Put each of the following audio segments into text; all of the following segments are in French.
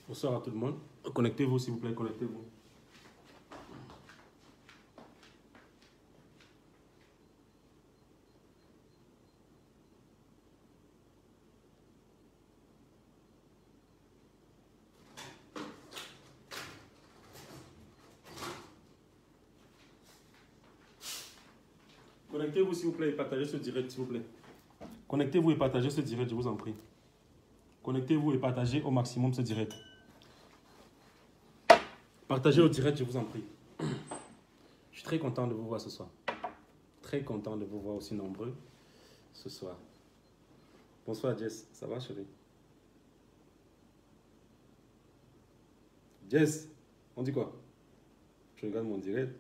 Bonsoir à tout le monde. Connectez-vous s'il vous plaît, connectez-vous. Connectez-vous s'il vous plaît et partagez ce direct s'il vous plaît. Connectez-vous et partagez ce direct, je vous en prie. Connectez-vous et partagez au maximum ce direct. Partagez au direct, je vous en prie. Je suis très content de vous voir ce soir. Très content de vous voir aussi nombreux ce soir. Bonsoir Jess, ça va chérie? Jess, on dit quoi? Je regarde mon direct.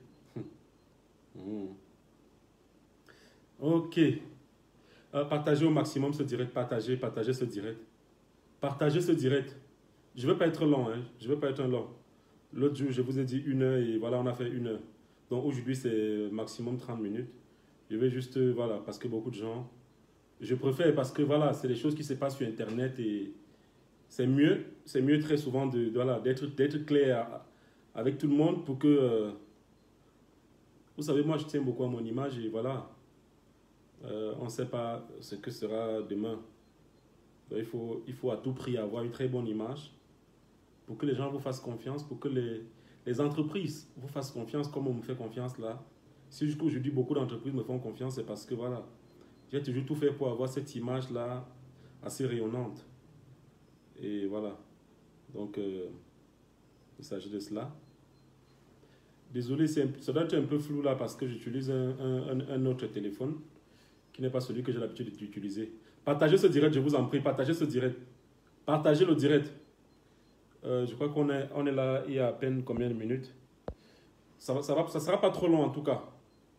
Ok. Partagez au maximum ce direct. Partagez ce direct. Partagez ce direct. Je ne veux pas être long. Hein. Je ne veux pas être long. L'autre jour, je vous ai dit 1 heure et voilà, on a fait 1 heure. Donc aujourd'hui, c'est maximum 30 minutes. Je vais juste, voilà, parce que beaucoup de gens... Je préfère parce que voilà, c'est des choses qui se passent sur Internet et c'est mieux très souvent d'être clair avec tout le monde pour que... vous savez, moi, je tiens beaucoup à mon image et voilà... on ne sait pas ce que sera demain. Donc, il faut à tout prix avoir une très bonne image pour que les gens vous fassent confiance, pour que les entreprises vous fassent confiance comme on me fait confiance là. Si aujourd'hui beaucoup d'entreprises me font confiance, c'est parce que voilà, j'ai toujours tout fait pour avoir cette image là assez rayonnante. Et voilà. Donc, il s'agit de cela. Désolé, ça doit être un peu flou là parce que j'utilise un autre téléphone qui n'est pas celui que j'ai l'habitude d'utiliser. Partagez ce direct, je vous en prie, partagez ce direct. Partagez le direct. Je crois qu'on est là il y a à peine combien de minutes? Ça sera pas trop long en tout cas.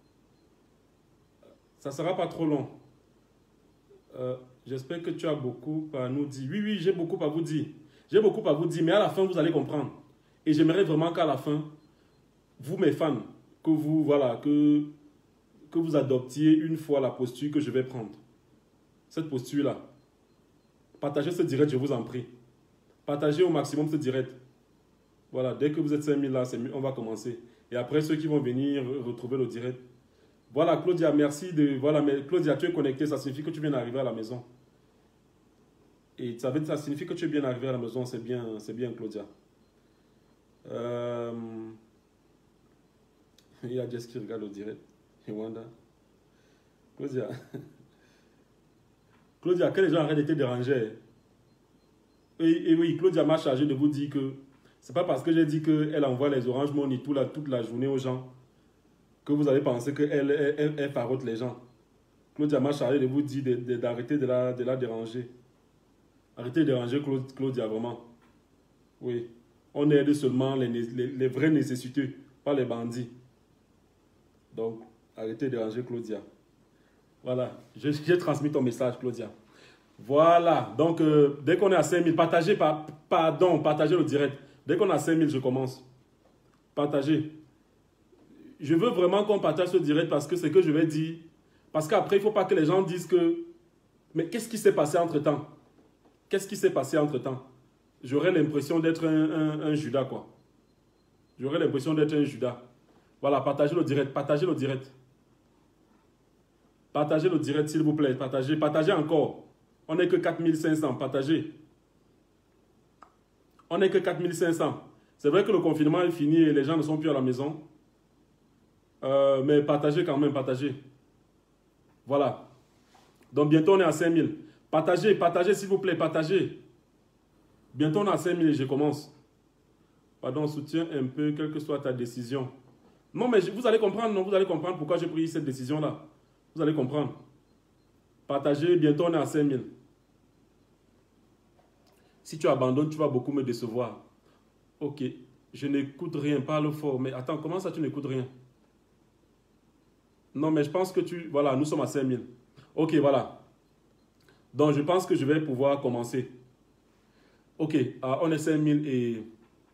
Ça sera pas trop long. J'espère que tu as beaucoup à nous dire. Oui, oui, j'ai beaucoup à vous dire. J'ai beaucoup à vous dire, mais à la fin, vous allez comprendre. Et j'aimerais vraiment qu'à la fin, vous, mes fans, que vous, voilà, que vous adoptiez une fois la posture que je vais prendre. Cette posture-là. Partagez ce direct, je vous en prie. Partagez au maximum ce direct. Voilà, dès que vous êtes 5000 là, on va commencer. Et après, ceux qui vont venir retrouver le direct. Voilà, Claudia, merci de... Voilà, mais Claudia, tu es connectée, ça signifie que tu viens d'arriver à la maison. Et ça signifie que tu es bien arrivé à la maison, c'est bien, Claudia. Il y a Jess qui regarde le direct. Wanda. Claudia. Claudia, que les gens arrêtent de te déranger. Et oui, Claudia m'a chargé de vous dire que c'est pas parce que j'ai dit qu'elle envoie les Orange Money toute la journée aux gens que vous allez penser qu'elle farote les gens. Claudia m'a chargé de vous dire d'arrêter de la déranger. Arrêtez de déranger Claudia, vraiment. Oui. On aide seulement les vrais nécessiteux, pas les bandits. Donc, arrêtez de déranger Claudia. Voilà, j'ai transmis ton message, Claudia. Voilà, donc dès qu'on est à 5000, partagez le direct. Dès qu'on est à 5000, je commence. Partagez. Je veux vraiment qu'on partage ce direct parce que c'est que je vais dire. Parce qu'après, il ne faut pas que les gens disent que... Mais qu'est-ce qui s'est passé entre-temps? Qu'est-ce qui s'est passé entre-temps? J'aurais l'impression d'être un Judas, quoi. J'aurais l'impression d'être un Judas. Voilà, partagez le direct, partagez le direct. Partagez le direct, s'il vous plaît. Partagez encore. On n'est que 4500. Partagez. On n'est que 4500. C'est vrai que le confinement est fini et les gens ne sont plus à la maison. Mais partagez quand même, partagez. Voilà. Donc bientôt on est à 5000. Partagez s'il vous plaît, partagez. Bientôt on est à 5000 et je commence. Pardon, soutiens un peu, quelle que soit ta décision. Non, mais vous allez comprendre, non, vous allez comprendre pourquoi j'ai pris cette décision-là. Vous allez comprendre. Partagez, bientôt on est à 5000. Si tu abandonnes, tu vas beaucoup me décevoir. Ok, je n'écoute rien, parle fort. Mais attends, comment ça tu n'écoutes rien? Non, mais je pense que tu... Voilà, nous sommes à 5000. Ok, voilà. Donc, je pense que je vais pouvoir commencer. Ok, on est 5000 et...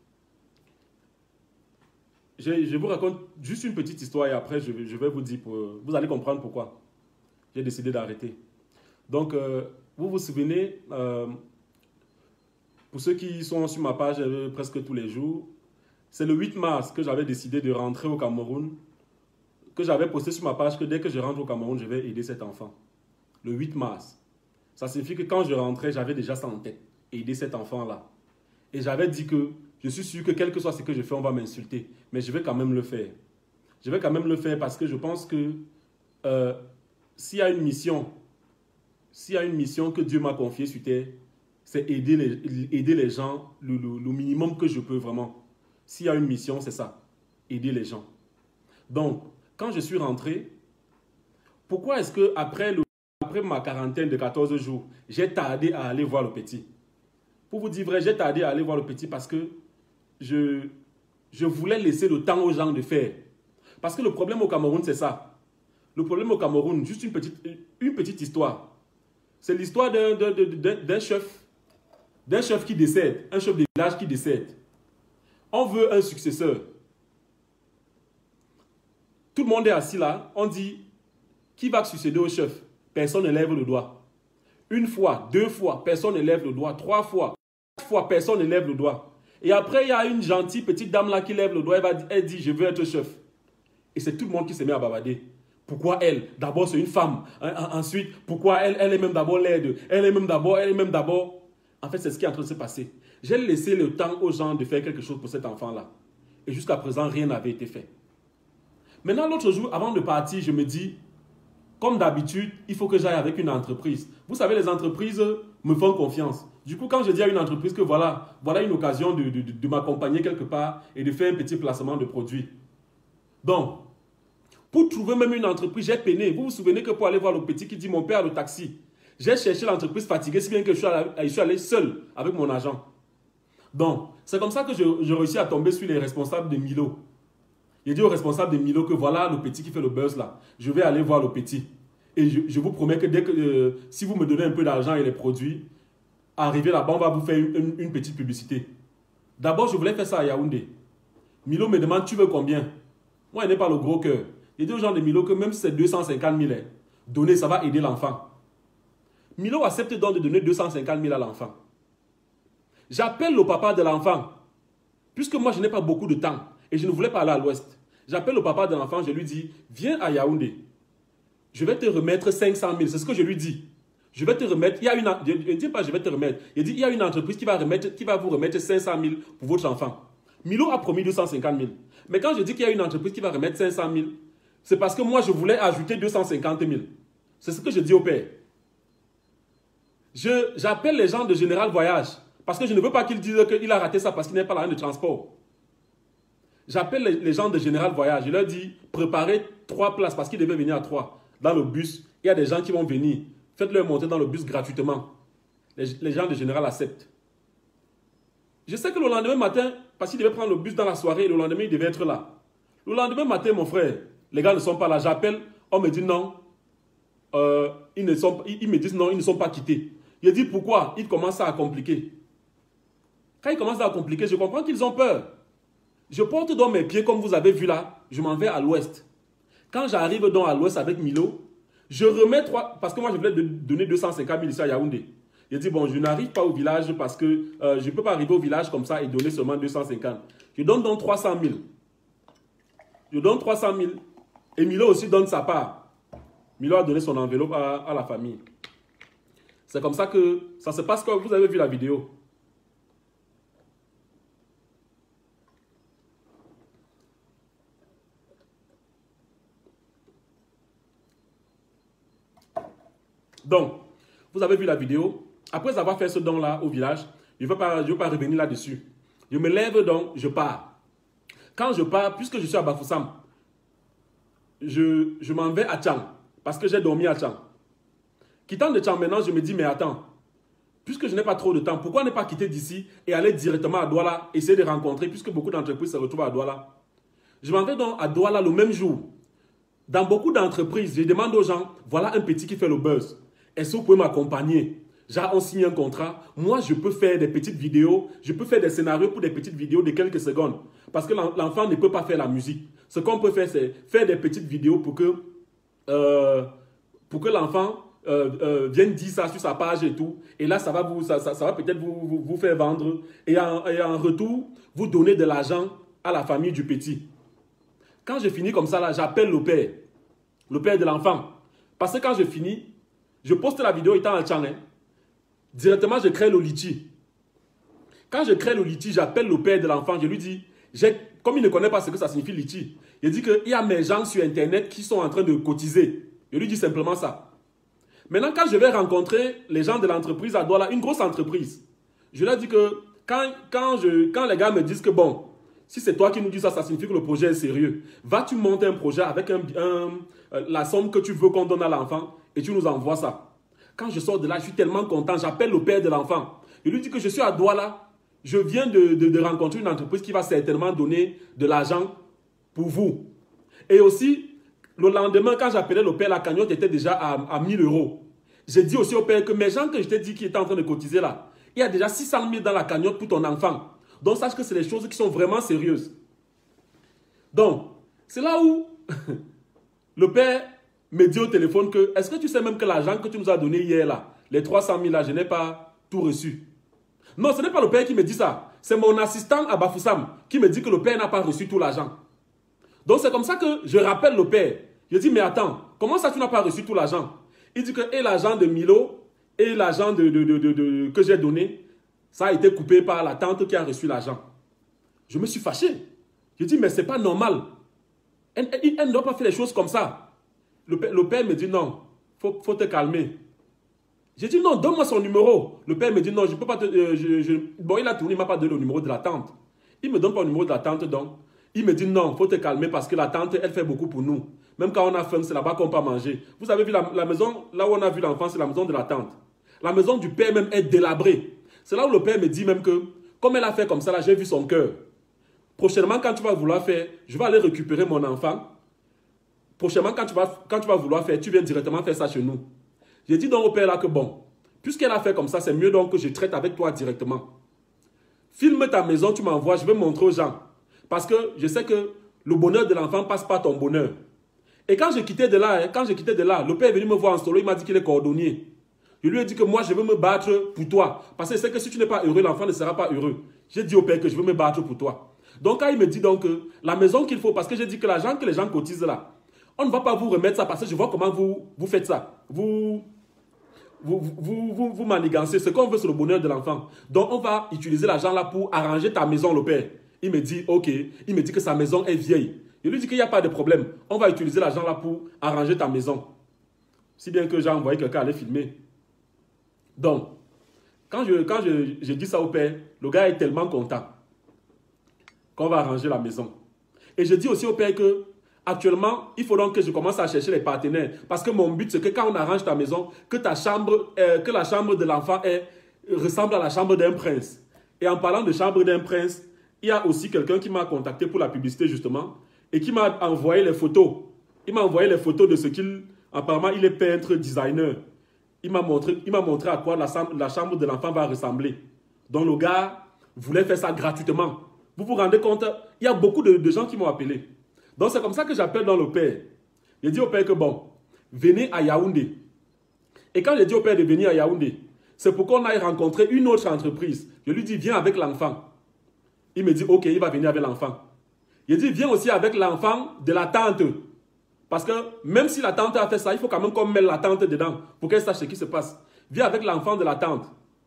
Je vous raconte juste une petite histoire et après, je vais vous dire... Vous allez comprendre pourquoi j'ai décidé d'arrêter. Donc, vous vous souvenez... pour ceux qui sont sur ma page presque tous les jours, c'est le 8 mars que j'avais décidé de rentrer au Cameroun, que j'avais posté sur ma page que dès que je rentre au Cameroun, je vais aider cet enfant. Le 8 mars. Ça signifie que quand je rentrais, j'avais déjà ça en tête, aider cet enfant-là. Et j'avais dit que je suis sûr que quel que soit ce que je fais, on va m'insulter. Mais je vais quand même le faire. Je vais quand même le faire parce que je pense que s'il y a une mission que Dieu m'a confiée sur terre, c'est aider les gens le minimum que je peux vraiment. S'il y a une mission, c'est ça. Aider les gens. Donc, quand je suis rentré, pourquoi est-ce que après ma quarantaine de 14 jours, j'ai tardé à aller voir le petit? Pour vous dire vrai, j'ai tardé à aller voir le petit parce que je voulais laisser le temps aux gens de faire. Parce que le problème au Cameroun, c'est ça. Le problème au Cameroun, juste une petite histoire. C'est l'histoire d'un chef qui décède, un chef de village qui décède. On veut un successeur. Tout le monde est assis là, on dit, qui va succéder au chef? Personne ne lève le doigt. Une fois, deux fois, personne ne lève le doigt. Trois fois, quatre fois, personne ne lève le doigt. Et après, il y a une gentille petite dame là qui lève le doigt, elle dit, je veux être chef. Et c'est tout le monde qui se met à bavarder. Pourquoi elle? D'abord, c'est une femme. Ensuite, pourquoi elle est même d'abord laide? Elle est même d'abord. En fait, c'est ce qui est en train de se passer. J'ai laissé le temps aux gens de faire quelque chose pour cet enfant-là. Et jusqu'à présent, rien n'avait été fait. Maintenant, l'autre jour, avant de partir, je me dis, comme d'habitude, il faut que j'aille avec une entreprise. Vous savez, les entreprises me font confiance. Du coup, quand je dis à une entreprise que voilà une occasion de m'accompagner quelque part et de faire un petit placement de produits. Donc, pour trouver même une entreprise, j'ai peiné. Vous vous souvenez que pour aller voir le petit qui dit mon père a le taxi, j'ai cherché l'entreprise fatiguée, si bien que je suis allé seul avec mon agent. Donc, c'est comme ça que je réussis à tomber sur les responsables de Milo. J'ai dit au responsable de Milo que voilà le petit qui fait le buzz là. Je vais aller voir le petit. Et je vous promets que si vous me donnez un peu d'argent et les produits, arrivé là-bas, on va vous faire une petite publicité. D'abord, je voulais faire ça à Yaoundé. Milo me demande, tu veux combien? Moi, il n'est pas le gros cœur. J'ai dit aux gens de Milo que même si c'est 250 000, donner, ça va aider l'enfant. Milo accepte donc de donner 250 000 à l'enfant. J'appelle le papa de l'enfant. Puisque moi, je n'ai pas beaucoup de temps et je ne voulais pas aller à l'ouest. J'appelle le papa de l'enfant, je lui dis, viens à Yaoundé. Je vais te remettre 500 000. C'est ce que je lui dis. Je vais te remettre, je ne dis pas je vais te remettre. Il dit, il y a une entreprise qui va vous remettre 500 000 pour votre enfant. Milo a promis 250 000. Mais quand je dis qu'il y a une entreprise qui va remettre 500 000, c'est parce que moi, je voulais ajouter 250 000. C'est ce que je dis au père. J'appelle les gens de Général Voyage parce que je ne veux pas qu'ils disent qu'il a raté ça parce qu'il n'est pas l'argent de transport. J'appelle les gens de Général Voyage. Je leur dis, préparez 3 places parce qu'ils devaient venir à 3 dans le bus. Il y a des gens qui vont venir. Faites-leur monter dans le bus gratuitement. Les gens de Général acceptent. Je sais que le lendemain matin, parce qu'ils devaient prendre le bus dans la soirée, le lendemain, ils devaient être là. Le lendemain matin, mon frère, les gars ne sont pas là. J'appelle, on me dit non. Ils me disent non, ils ne sont pas quittés. Je dis pourquoi? Ils commencent à compliquer. Quand ils commencent à compliquer, je comprends qu'ils ont peur. Je porte donc mes pieds, comme vous avez vu là, je m'en vais à l'ouest. Quand j'arrive donc à l'ouest avec Milo, je remets 3, parce que moi je voulais donner 250 000 ici à Yaoundé. Je dis bon, je n'arrive pas au village parce que je ne peux pas arriver au village comme ça et donner seulement 250. Je donne donc 300 000. Je donne 300 000. Et Milo aussi donne sa part. Milo a donné son enveloppe à la famille. C'est comme ça que ça se passe quand vous avez vu la vidéo. Donc, vous avez vu la vidéo. Après avoir fait ce don-là au village, je ne veux pas revenir là-dessus. Je me lève donc, je pars. Quand je pars, puisque je suis à Bafoussam, je m'en vais à Tchang, parce que j'ai dormi à Tchang. Quittant de Tchang maintenant, je me dis, mais attends, puisque je n'ai pas trop de temps, pourquoi ne pas quitter d'ici et aller directement à Douala, essayer de rencontrer, puisque beaucoup d'entreprises se retrouvent à Douala. Je m'en vais donc à Douala le même jour. Dans beaucoup d'entreprises, je demande aux gens, voilà un petit qui fait le buzz. Est-ce que vous pouvez m'accompagner? Genre, on signe un contrat. Moi, je peux faire des petites vidéos. Je peux faire des scénarios pour des petites vidéos de quelques secondes. Parce que l'enfant ne peut pas faire la musique. Ce qu'on peut faire, c'est faire des petites vidéos pour que l'enfant vienne dire ça sur sa page et tout. Et là, ça va, ça va peut-être vous faire vendre. Et en retour, vous donner de l'argent à la famille du petit. Quand je finis comme ça, là, j'appelle le père de l'enfant. Parce que quand je finis, je poste la vidéo étant en channel. Directement, je crée le litchi. Quand je crée le litchi, j'appelle le père de l'enfant. Je lui dis, comme il ne connaît pas ce que ça signifie litchi, il dit qu'il y a mes gens sur Internet qui sont en train de cotiser. Je lui dis simplement ça. Maintenant, quand je vais rencontrer les gens de l'entreprise à Douala, une grosse entreprise, je leur dis que quand les gars me disent que bon, si c'est toi qui nous dis ça, ça signifie que le projet est sérieux. Vas-tu monter un projet avec la somme que tu veux qu'on donne à l'enfant et tu nous envoies ça. Quand je sors de là, je suis tellement content. J'appelle le père de l'enfant. Je lui dis que je suis à Douala. Je viens de rencontrer une entreprise qui va certainement donner de l'argent pour vous. Et aussi, le lendemain, quand j'appelais le père, la cagnotte était déjà à 1000 €. J'ai dit aussi au père que mes gens que je t'ai dit qui étaient en train de cotiser là, il y a déjà 600 000 dans la cagnotte pour ton enfant. Donc, sache que c'est des choses qui sont vraiment sérieuses. Donc, c'est là où le père me dit au téléphone que, est-ce que tu sais même que l'argent que tu nous as donné hier là, les 300 000 là, je n'ai pas tout reçu. Non, ce n'est pas le père qui me dit ça. C'est mon assistant à Bafoussam qui me dit que le père n'a pas reçu tout l'argent. Donc, c'est comme ça que je rappelle le père. Je dis, mais attends, comment ça tu n'as pas reçu tout l'argent? Il dit que et l'argent de Milo et l'argent que j'ai donné, ça a été coupé par la tante qui a reçu l'argent. Je me suis fâché. Je dis, mais ce n'est pas normal. Elle ne doit pas faire les choses comme ça. Le père me dit, non, faut te calmer. J'ai dit, non, donne-moi son numéro. Le père me dit, non, je ne peux pas te... Bon, il a tourné, il ne m'a pas donné le numéro de la tante. Il ne me donne pas le numéro de la tante, donc. Il me dit, non, faut te calmer parce que la tante, elle fait beaucoup pour nous. Même quand on a faim, c'est là-bas qu'on peut manger. Vous avez vu la maison, là où on a vu l'enfant, c'est la maison de la tante. La maison du père même est délabrée. C'est là où le père me dit même que, comme elle a fait comme ça, là, j'ai vu son cœur. Prochainement, quand tu vas vouloir faire, je vais aller récupérer mon enfant. Prochainement, quand tu vas vouloir faire, tu viens directement faire ça chez nous. J'ai dit donc au père là que bon, puisqu'elle a fait comme ça, c'est mieux donc que je traite avec toi directement. Filme ta maison, tu m'envoies, je vais montrer aux gens. Parce que je sais que le bonheur de l'enfant passe par ton bonheur. Et quand j'ai quitté de là, le père est venu me voir en solo, il m'a dit qu'il est cordonnier. Je lui ai dit que moi, je veux me battre pour toi. Parce que je sais que si tu n'es pas heureux, l'enfant ne sera pas heureux. J'ai dit au père que je veux me battre pour toi. Donc, quand il me dit donc la maison qu'il faut, parce que j'ai dit que l'argent que les gens cotisent là, on ne va pas vous remettre ça parce que je vois comment vous faites ça. Vous manigancez. Ce qu'on veut, c'est le bonheur de l'enfant. Donc, on va utiliser l'argent là pour arranger ta maison, le père. Il me dit, ok. Il me dit que sa maison est vieille. Je lui dis qu'il n'y a pas de problème. On va utiliser l'argent là pour arranger ta maison. Si bien que j'ai envoyé quelqu'un aller filmer. Donc, quand je dis ça au père, le gars est tellement content qu'on va arranger la maison. Et je dis aussi au père que, actuellement, il faut donc que je commence à chercher les partenaires. Parce que mon but, c'est que quand on arrange ta maison, que la chambre de l'enfant ressemble à la chambre d'un prince. Et en parlant de chambre d'un prince, il y a aussi quelqu'un qui m'a contacté pour la publicité, justement, et qui m'a envoyé les photos. Il m'a envoyé les photos de ce qu'il... Apparemment, il est peintre, designer. Il m'a montré à quoi la chambre de l'enfant va ressembler. Donc, le gars voulait faire ça gratuitement. Vous vous rendez compte? Il y a beaucoup de gens qui m'ont appelé. Donc, c'est comme ça que j'appelle dans le père. J'ai dit au père que, bon, venez à Yaoundé. Et quand j'ai dit au père de venir à Yaoundé, c'est pour qu'on aille rencontrer une autre entreprise. Je lui dis, viens avec l'enfant. Il me dit, ok, il va venir avec l'enfant. J'ai dit, viens aussi avec l'enfant de la tante. Parce que même si la tante a fait ça, il faut quand même qu'on mette la tante dedans pour qu'elle sache ce qui se passe. Viens avec l'enfant de la tante.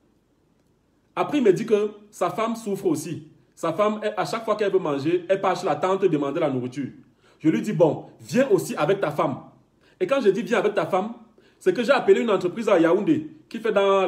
Après, il me dit que sa femme souffre aussi. Sa femme, à chaque fois qu'elle veut manger, elle part chez la tante demander la nourriture. Je lui dis, bon, viens aussi avec ta femme. Et quand je dis viens avec ta femme, c'est que j'ai appelé une entreprise à Yaoundé qui fait dans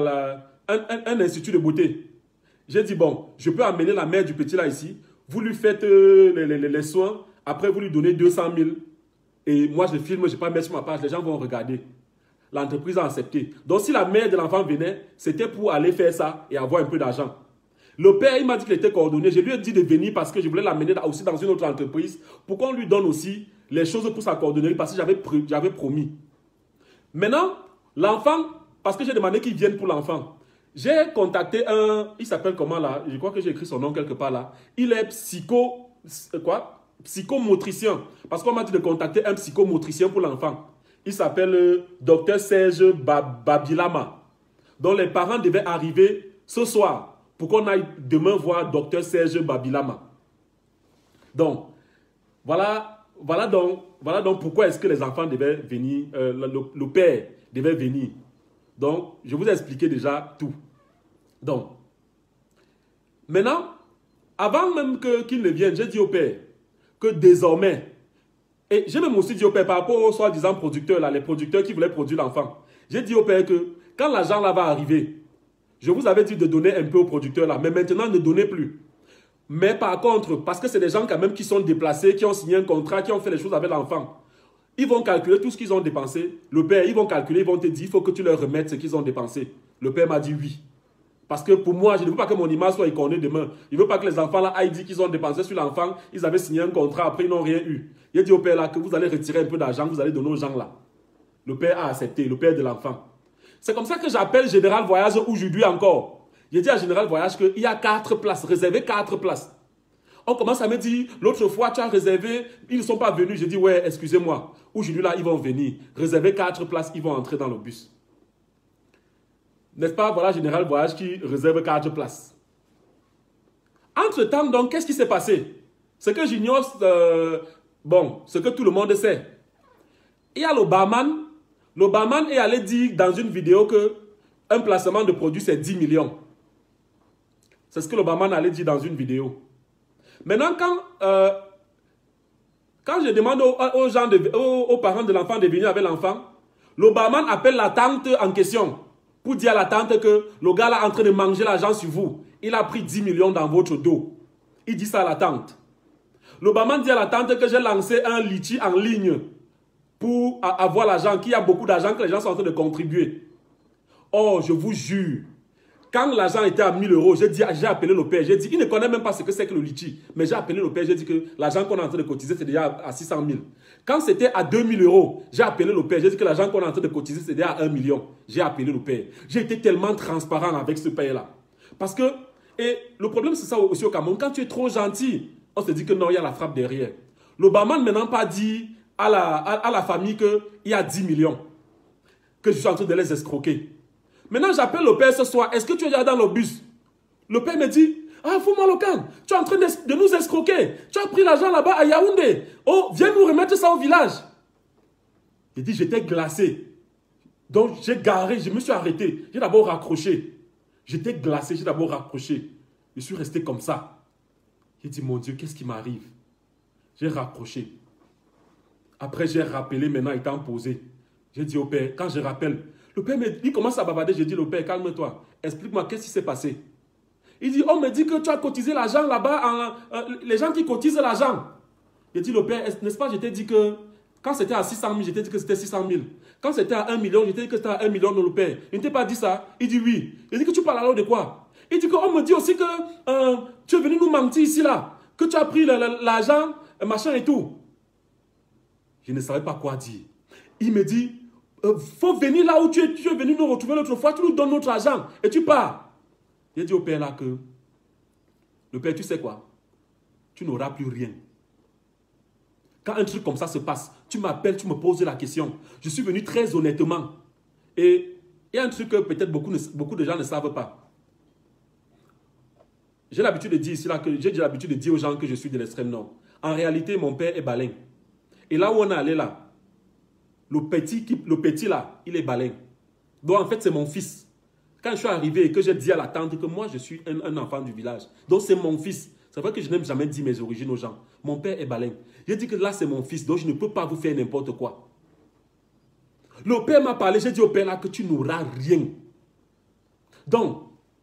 un institut de beauté. J'ai dit, bon, je peux amener la mère du petit là ici. Vous lui faites les soins. Après, vous lui donnez 200 000. Et moi, je filme, je ne vais pas mettre sur ma page. Les gens vont regarder. L'entreprise a accepté. Donc, si la mère de l'enfant venait, c'était pour aller faire ça et avoir un peu d'argent. Le père, il m'a dit qu'il était coordonné. Je lui ai dit de venir parce que je voulais l'amener aussi dans une autre entreprise pour qu'on lui donne aussi les choses pour sa coordonnerie parce que j'avais promis. Maintenant, l'enfant, parce que j'ai demandé qu'il vienne pour l'enfant, j'ai contacté il s'appelle comment là? Je crois que j'ai écrit son nom quelque part là. Il est psychomotricien. Parce qu'on m'a dit de contacter un psychomotricien pour l'enfant. il s'appelle Dr Serge Babilama, dont les parents devaient arriver ce soir pour qu'on aille demain voir Dr Serge Babilama. Donc, voilà donc pourquoi est-ce que les enfants devaient venir, le père devait venir. Donc, je vous ai expliqué déjà tout. Donc, maintenant, avant même qu'il ne vienne, j'ai dit au père que désormais, et j'ai même aussi dit au père par rapport aux soi-disant producteurs, là, les producteurs qui voulaient produire l'enfant, j'ai dit au père que quand l'argent là va arriver, je vous avais dit de donner un peu aux producteurs là, mais maintenant ne donnez plus. Mais par contre, parce que c'est des gens quand même qui sont déplacés, qui ont signé un contrat, qui ont fait les choses avec l'enfant, ils vont calculer tout ce qu'ils ont dépensé. Le père, ils vont calculer, ils vont te dire, il faut que tu leur remettes ce qu'ils ont dépensé. Le père m'a dit oui. Parce que pour moi, je ne veux pas que mon image soit écornée demain. Je ne veux pas que les enfants là aillent dire qu'ils ont dépensé sur l'enfant, ils avaient signé un contrat, après ils n'ont rien eu. Il a dit au père là que vous allez retirer un peu d'argent, vous allez donner aux gens là. Le père a accepté, le père de l'enfant. C'est comme ça que j'appelle Général Voyage aujourd'hui encore. J'ai dit à Général Voyage qu'il y a 4 places, réservez 4 places. On commence à me dire, l'autre fois tu as réservé, ils ne sont pas venus. J'ai dit, ouais, excusez-moi. Aujourd'hui là, ils vont venir. Réservez 4 places, ils vont entrer dans le bus. N'est-ce pas? Voilà Général Voyage qui réserve 4 places. Entre-temps, donc, qu'est-ce qui s'est passé? Ce que j'ignore, bon, ce que tout le monde sait. Il y a le barman. Le barman est allé dire dans une vidéo que un placement de produit, c'est 10 millions. C'est ce que le barman allait dire dans une vidéo. Maintenant, quand je demande aux parents de l'enfant de venir avec l'enfant, le barman appelle la tante en question pour dire à la tante que le gars là est en train de manger l'argent sur vous. Il a pris 10 millions dans votre dos. Il dit ça à la tante. Le barman dit à la tante que j'ai lancé un litchi en ligne pour avoir l'argent, qu'il y a beaucoup d'argent, que les gens sont en train de contribuer. Oh, je vous jure, quand l'argent était à 1000 euros, j'ai appelé le père. J'ai dit, il ne connaît même pas ce que c'est que le litchi. Mais j'ai appelé le père, j'ai dit que l'argent qu'on est en train de cotiser, c'est déjà à 600 000. Quand c'était à 2000 euros, j'ai appelé le père. J'ai dit que l'argent qu'on est en train de cotiser, c'est déjà à 1 million. J'ai appelé le père. J'ai été tellement transparent avec ce père-là. Parce que, et le problème c'est ça aussi au Cameroun, quand tu es trop gentil, on se dit que non, il y a la frappe derrière. Le barman maintenant pas dit à la famille qu'il y a 10 millions, que je suis en train de les escroquer. Maintenant, j'appelle le père ce soir. Est-ce que tu es déjà dans le bus? Le père me dit, ah, fous-moi le camp. Tu es en train de nous escroquer. Tu as pris l'argent là-bas à Yaoundé. Oh, viens nous remettre ça au village. Il dit, j'étais glacé. Donc, j'ai garé, je me suis arrêté. J'ai d'abord raccroché. J'étais glacé, j'ai d'abord raccroché. Je suis resté comme ça. J'ai dit, mon Dieu, qu'est-ce qui m'arrive? J'ai raccroché. Après, j'ai rappelé, maintenant étant posé. J'ai dit au père, quand je rappelle, le père il commence à bavarder. J'ai dit, le père, calme-toi. Explique-moi, qu'est-ce qui s'est passé? Il dit, on me dit que tu as cotisé l'argent là-bas, les gens qui cotisent l'argent. J'ai dit, le père, n'est-ce pas, je t'ai dit que quand c'était à 600 000, je t'ai dit que c'était 600 000. Quand c'était à 1 million, je t'ai dit que c'était à 1 million, non, le père. Il ne t'a pas dit ça? Il dit oui. Il dit que tu parles alors de quoi? Il dit qu'on me dit aussi que tu es venu nous mentir ici, là. Que tu as pris l'argent, machin et tout. Je ne savais pas quoi dire. Il me dit, faut venir là où tu es venu nous retrouver l'autre fois, tu nous donnes notre argent et tu pars. J'ai dit au père là que, le père, tu sais quoi? Tu n'auras plus rien. Quand un truc comme ça se passe, tu m'appelles, tu me poses la question. Je suis venu très honnêtement. Et il y a un truc que peut-être beaucoup de gens ne savent pas. J'ai l'habitude de dire ici, là, que j'ai l'habitude de dire aux gens que je suis de l'extrême nord. En réalité, mon père est baleine. Et là où on est allé là, le petit là, il est baleine. Donc en fait, c'est mon fils. Quand je suis arrivé et que j'ai dit à la tante que moi, je suis un enfant du village. Donc c'est mon fils. C'est vrai que je n'aime jamais dire mes origines aux gens. Mon père est baleine. J'ai dit que là, c'est mon fils. Donc je ne peux pas vous faire n'importe quoi. Le père m'a parlé. J'ai dit au père là que tu n'auras rien. Donc,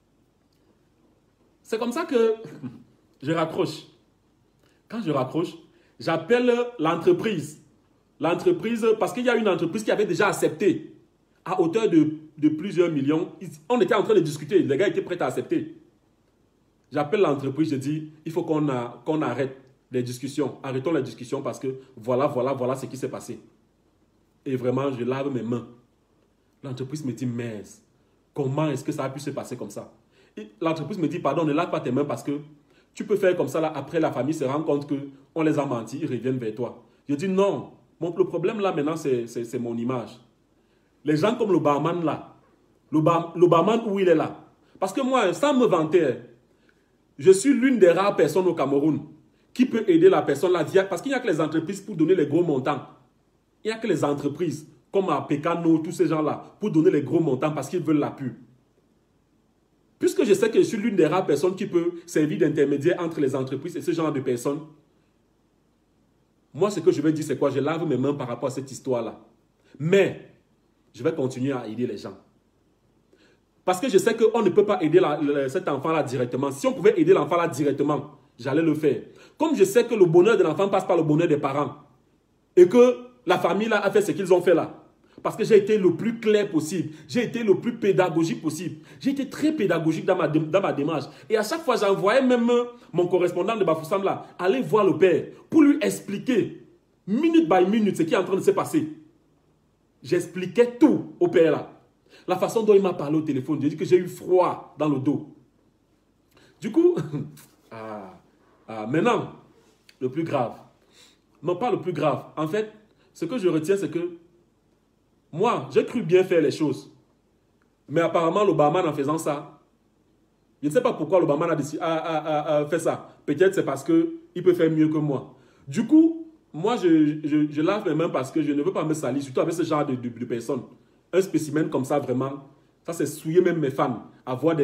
c'est comme ça que je raccroche. Quand je raccroche, j'appelle l'entreprise. L'entreprise, parce qu'il y a une entreprise qui avait déjà accepté à hauteur de plusieurs millions. On était en train de discuter, les gars étaient prêts à accepter. J'appelle l'entreprise, je dis, il faut qu'on arrête les discussions. Arrêtons les discussions parce que voilà ce qui s'est passé. Et vraiment, je lave mes mains. L'entreprise me dit, mais comment est-ce que ça a pu se passer comme ça? L'entreprise me dit, pardon, ne lave pas tes mains parce que tu peux faire comme ça, là, après la famille se rend compte qu'on les a menti, ils reviennent vers toi. Je dis, non. Bon, le problème là maintenant, c'est mon image. Les gens comme le barman là, le barman où il est là. Parce que moi, sans me vanter, je suis l'une des rares personnes au Cameroun qui peut aider la personne là. Parce qu'il n'y a que les entreprises pour donner les gros montants. Il n'y a que les entreprises comme à Pekano, tous ces gens-là, pour donner les gros montants parce qu'ils veulent la pub. Puisque je sais que je suis l'une des rares personnes qui peut servir d'intermédiaire entre les entreprises et ce genre de personnes, moi, ce que je vais dire, c'est quoi? Je lave mes mains par rapport à cette histoire-là. Mais, je vais continuer à aider les gens. Parce que je sais qu'on ne peut pas aider cet enfant-là directement. Si on pouvait aider l'enfant-là directement, j'allais le faire. Comme je sais que le bonheur de l'enfant passe par le bonheur des parents, et que la famille là a fait ce qu'ils ont fait là, parce que j'ai été le plus clair possible, j'ai été le plus pédagogique possible, j'ai été très pédagogique dans ma démarche. Et à chaque fois, j'envoyais même mon correspondant de Bafoussam là, aller voir le père, pour lui expliquer, minute by minute, ce qui est en train de se passer. J'expliquais tout au père là. La façon dont il m'a parlé au téléphone, j'ai dit que j'ai eu froid dans le dos. Du coup, maintenant, le plus grave. Non, pas le plus grave. En fait, ce que je retiens, c'est que moi, j'ai cru bien faire les choses. Mais apparemment, le barman, en faisant ça, je ne sais pas pourquoi le barman a décidé à faire ça. Peut-être c'est parce qu'il peut faire mieux que moi. Du coup, moi, je lave mes mains parce que je ne veux pas me salir, surtout avec ce genre de personnes. Un spécimen comme ça, vraiment, ça c'est souiller même mes fans, avoir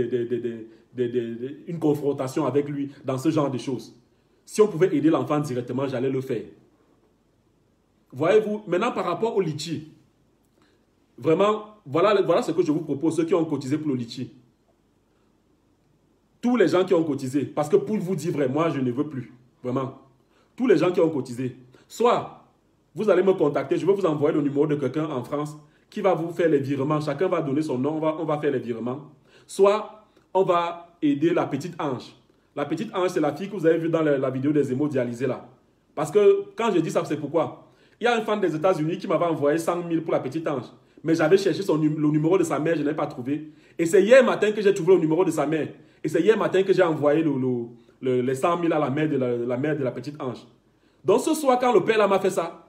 une confrontation avec lui dans ce genre de choses. Si on pouvait aider l'enfant directement, j'allais le faire. Voyez-vous, maintenant par rapport au litchi, vraiment, voilà ce que je vous propose, ceux qui ont cotisé pour le litchi. Tous les gens qui ont cotisé, parce que pour vous dire vrai, moi je ne veux plus, vraiment. Tous les gens qui ont cotisé, soit vous allez me contacter, je vais vous envoyer le numéro de quelqu'un en France qui va vous faire les virements, chacun va donner son nom, on va faire les virements. Soit on va aider la petite Ange. La petite Ange, c'est la fille que vous avez vue dans la vidéo des hémodialysés là. Parce que quand je dis ça, c'est pourquoi? Il y a un fan des États-Unis qui m'avait envoyé 100 000 pour la petite Ange. Mais j'avais cherché le numéro de sa mère, je n'ai pas trouvé. Et c'est hier matin que j'ai trouvé le numéro de sa mère. Et c'est hier matin que j'ai envoyé les 100 000 à la mère de la petite Ange. Donc ce soir, quand le père là m'a fait ça,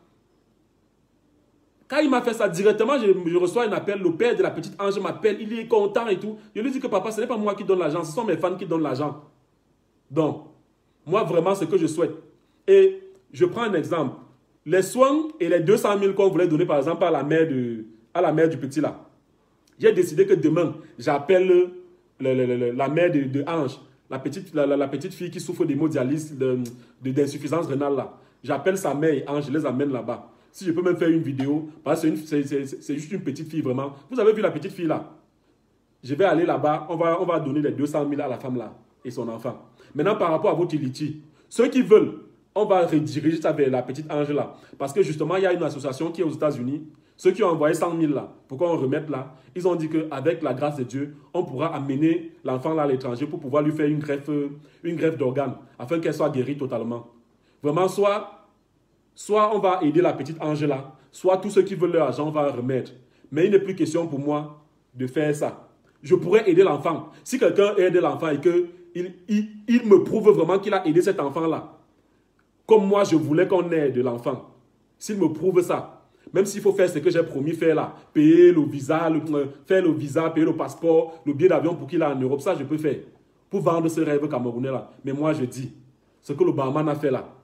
quand il m'a fait ça directement, je reçois un appel, le père de la petite Ange m'appelle, il est content et tout. Je lui dis que papa, ce n'est pas moi qui donne l'argent, ce sont mes fans qui donnent l'argent. Donc, moi vraiment, ce que je souhaite. Et je prends un exemple. Les soins et les 200 000 qu'on voulait donner par exemple à la mère du petit là. J'ai décidé que demain, j'appelle la mère de Ange, la petite fille qui souffre d'hémodialyse, d'insuffisance rénale là. J'appelle sa mère et Ange, je les amène là-bas. Si je peux même faire une vidéo, parce que c'est juste une petite fille vraiment. Vous avez vu la petite fille là? Je vais aller là-bas, on va donner les 200 000 à la femme là et son enfant. Maintenant, par rapport à votre litchi, ceux qui veulent, on va rediriger ça vers la petite Ange là. Parce que justement, il y a une association qui est aux États-Unis. Ceux qui ont envoyé 100 000 là, pour qu'on remette là, ils ont dit qu'avec la grâce de Dieu, on pourra amener l'enfant là à l'étranger pour pouvoir lui faire une greffe d'organes, afin qu'elle soit guérie totalement. Vraiment, soit on va aider la petite Ange là, soit tous ceux qui veulent leur argent, on va remettre. Mais il n'est plus question pour moi de faire ça. Je pourrais aider l'enfant. Si quelqu'un aide l'enfant et qu'il me prouve vraiment qu'il a aidé cet enfant-là, comme moi je voulais qu'on aide l'enfant, s'il me prouve ça, même s'il faut faire ce que j'ai promis faire là, payer le visa, faire le visa, payer le passeport, le billet d'avion pour qu'il aille en Europe, ça je peux faire. Pour vendre ce rêve camerounais là. Mais moi je dis, ce que le barman a fait là,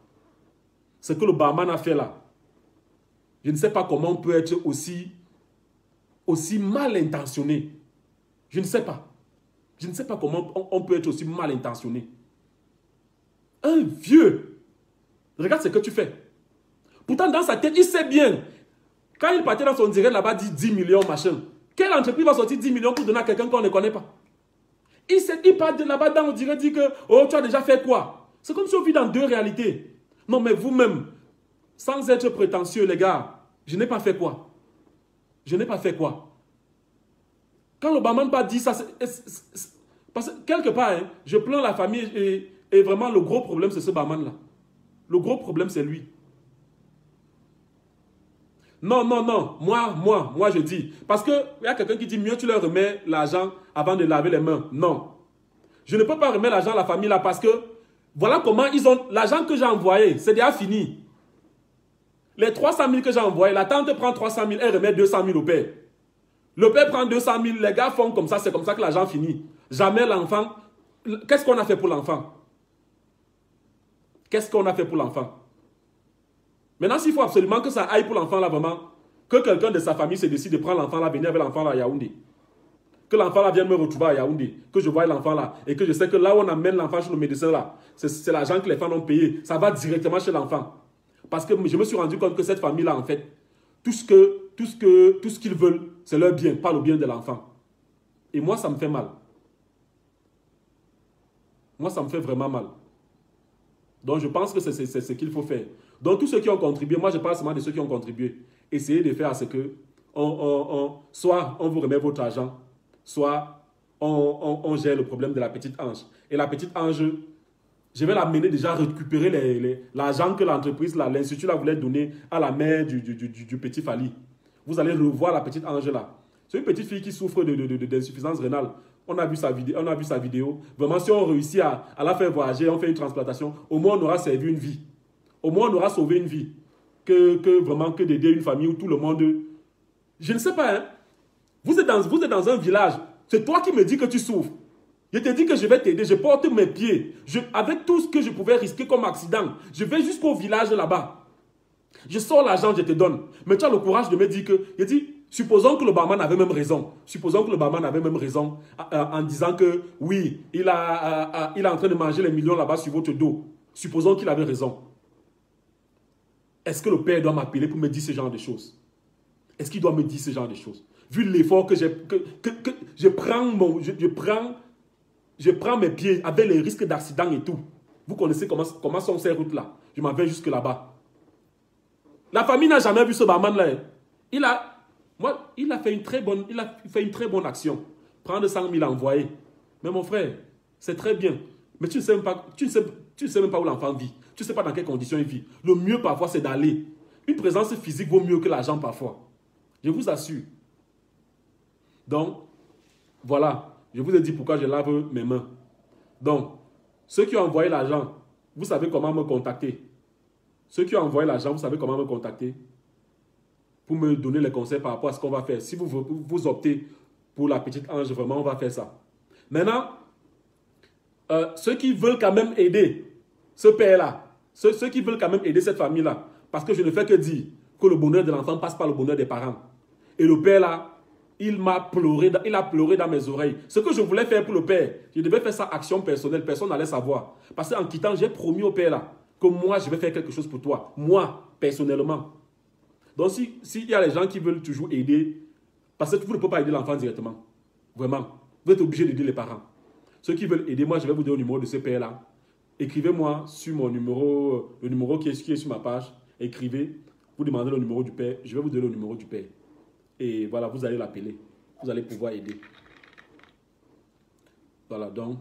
je ne sais pas comment on peut être aussi mal intentionné. Je ne sais pas. Je ne sais pas comment on peut être aussi mal intentionné. Un vieux, regarde ce que tu fais. Pourtant, dans sa tête, il sait bien. Quand il partait dans son direct là-bas, dit 10 millions, machin. Quelle entreprise va sortir 10 millions pour donner à quelqu'un qu'on ne connaît pas? Il part de là-bas dans le direct, dit que, oh, tu as déjà fait quoi? C'est comme si on vit dans deux réalités. Non, mais vous-même, sans être prétentieux, les gars, je n'ai pas fait quoi? Je n'ai pas fait quoi? Quand le barman pas dit ça, parce que quelque part, hein, je plains la famille et vraiment le gros problème, c'est ce barman-là. Le gros problème, c'est lui. Non, moi je dis. Parce qu'il y a quelqu'un qui dit, mieux tu leur remets l'argent avant de laver les mains. Non. Je ne peux pas remettre l'argent à la famille là parce que, voilà comment ils ont, l'argent que j'ai envoyé, c'est déjà fini. Les 300 000 que j'ai envoyés, la tante prend 300 000, elle remet 200 000 au père. Le père prend 200 000, les gars font comme ça, c'est comme ça que l'argent finit. Jamais l'enfant... Qu'est-ce qu'on a fait pour l'enfant? Qu'est-ce qu'on a fait pour l'enfant? Maintenant, s'il faut absolument que ça aille pour l'enfant là, vraiment, que quelqu'un de sa famille se décide de prendre l'enfant là, venir avec l'enfant là à Yaoundé. Que l'enfant là vienne me retrouver à Yaoundé. Que je voie l'enfant là. Et que je sais que là où on amène l'enfant chez le médecin là, c'est l'argent que les femmes ont payé. Ça va directement chez l'enfant. Parce que je me suis rendu compte que cette famille là, en fait, tout ce qu'ils veulent, c'est leur bien, pas le bien de l'enfant. Et moi, ça me fait mal. Moi, ça me fait vraiment mal. Donc, je pense que c'est ce qu'il faut faire. Donc, tous ceux qui ont contribué, moi, je parle seulement de ceux qui ont contribué. Essayez de faire à ce que, soit on vous remet votre argent, soit on gère le problème de la petite Ange. Et la petite Ange, je vais l'amener déjà à récupérer l'argent que l'entreprise, l'institut voulait donner à la mère du petit Fali. Vous allez revoir la petite Ange là. C'est une petite fille qui souffre d'insuffisance rénale. On a vu sa vidéo. Vraiment, si on réussit à la faire voyager, on fait une transplantation, au moins on aura servi une vie. Au moins on aura sauvé une vie. Que d'aider une famille où tout le monde... Je ne sais pas, hein. Vous êtes dans un village. C'est toi qui me dis que tu souffres. Je te dis que je vais t'aider. Je porte mes pieds. Avec tout ce que je pouvais risquer comme accident, je vais jusqu'au village là-bas. Je sors l'argent, je te donne. Mais tu as le courage de me dire que... Je dis, supposons que le barman avait même raison. Supposons que le barman avait même raison en disant que oui, il est en train de manger les millions là-bas sur votre dos. Supposons qu'il avait raison. Est-ce que le père doit m'appeler pour me dire ce genre de choses? Est-ce qu'il doit me dire ce genre de choses? Vu l'effort que je prends mes pieds avec les risques d'accident et tout. Vous connaissez comment sont ces routes-là. Je m'en vais jusque là-bas. La famille n'a jamais vu ce barman-là. Il a fait une très bonne action. Prendre 100 000 envoyés. Mais mon frère, c'est très bien. Mais tu ne sais même pas où l'enfant vit. Tu ne sais pas dans quelles conditions il vit. Le mieux parfois, c'est d'aller. Une présence physique vaut mieux que l'argent parfois. Je vous assure. Donc, voilà. Je vous ai dit pourquoi je lave mes mains. Donc, ceux qui ont envoyé l'argent, vous savez comment me contacter. Ceux qui ont envoyé l'argent, vous savez comment me contacter pour me donner les conseils par rapport à ce qu'on va faire. Si vous optez pour la petite Ange, vraiment, on va faire ça. Maintenant, ceux qui veulent quand même aider ce père-là, ceux qui veulent quand même aider cette famille-là, parce que je ne fais que dire que le bonheur de l'enfant passe par le bonheur des parents. Et le père-là, il a pleuré dans mes oreilles. Ce que je voulais faire pour le père, je devais faire ça action personnelle, personne n'allait savoir. Parce qu'en quittant, j'ai promis au père-là que moi, je vais faire quelque chose pour toi. Moi, personnellement. Donc, s'il y a les gens qui veulent toujours aider, parce que vous ne pouvez pas aider l'enfant directement. Vraiment. Vous êtes obligé d'aider les parents. Ceux qui veulent aider, moi, je vais vous donner le numéro de ce père-là. Écrivez-moi sur mon numéro, le numéro qui est sur ma page. Écrivez, vous demandez le numéro du père. Je vais vous donner le numéro du père. Et voilà, vous allez l'appeler. Vous allez pouvoir aider. Voilà, donc.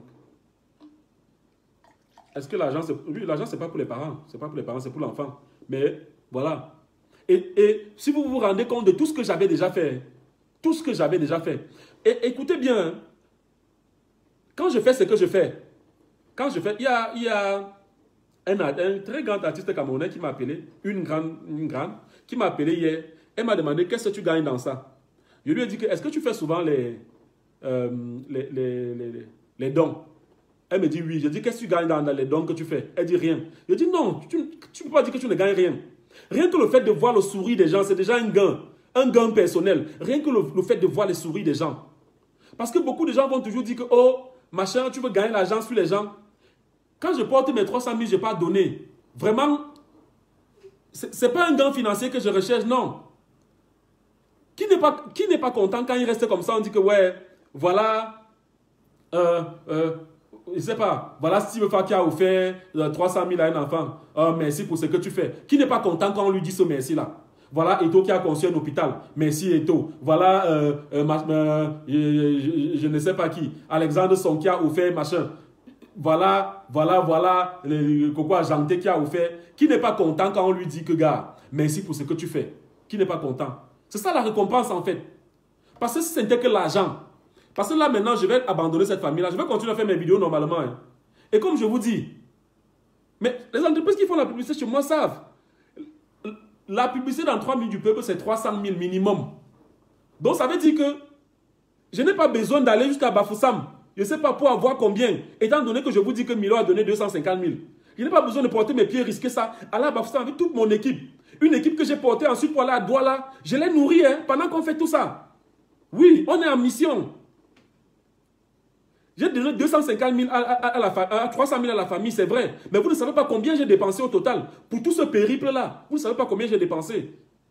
Est-ce que l'argent, oui, l'argent, ce n'est pas pour les parents. Ce n'est pas pour les parents, c'est pour l'enfant. Mais voilà. Et si vous vous rendez compte de tout ce que j'avais déjà fait, tout ce que j'avais déjà fait, et écoutez bien, quand je fais ce que je fais, il y a un très grand artiste camerounais qui m'a appelé, une grande, qui m'a appelé hier. Elle m'a demandé qu'est-ce que tu gagnes dans ça. Je lui ai dit que est-ce que tu fais souvent les dons. Elle me dit oui. Je dis qu'est-ce que tu gagnes dans les dons que tu fais. Elle dit rien. Je dis non, tu ne peux pas dire que tu ne gagnes rien. Rien que le fait de voir le sourire des gens, c'est déjà un gain personnel. Rien que le fait de voir les sourires des gens. Parce que beaucoup de gens vont toujours dire que oh, machin, tu veux gagner l'argent sur les gens. Quand je porte mes 300 000, je n'ai pas donné. Vraiment, ce n'est pas un gain financier que je recherche, non. Qui n'est pas content quand il reste comme ça, on dit que ouais, voilà, je ne sais pas, voilà Steve Fa qui a offert 300 000 à un enfant. Merci pour ce que tu fais. Qui n'est pas content quand on lui dit ce merci-là? Voilà Eto qui a conçu un hôpital. Merci Eto. Voilà, je ne sais pas qui. Alexandre Son qui a offert machin. Voilà, Coco Ajanté qui a offert. Qui n'est pas content quand on lui dit que gars, merci pour ce que tu fais? Qui n'est pas content? C'est ça la récompense en fait. Parce que si c'était que l'argent. Parce que là maintenant je vais abandonner cette famille-là. Je vais continuer à faire mes vidéos normalement. Hein. Et comme je vous dis, mais les entreprises qui font la publicité chez moi savent. la publicité dans 3 minutes du peuple, c'est 300 000 minimum. Donc ça veut dire que je n'ai pas besoin d'aller jusqu'à Bafoussam. Je ne sais pas pour avoir combien. Étant donné que je vous dis que Milo a donné 250 000. Je n'ai pas besoin de porter mes pieds, risquer ça. Aller à Bafoussam avec toute mon équipe. Une équipe que j'ai portée ensuite pour aller à Douala. Je l'ai nourrie pendant qu'on fait tout ça. Oui, on est en mission. J'ai donné 250 000 à 300 000 à la famille, c'est vrai. Mais vous ne savez pas combien j'ai dépensé au total. Pour tout ce périple-là, vous ne savez pas combien j'ai dépensé.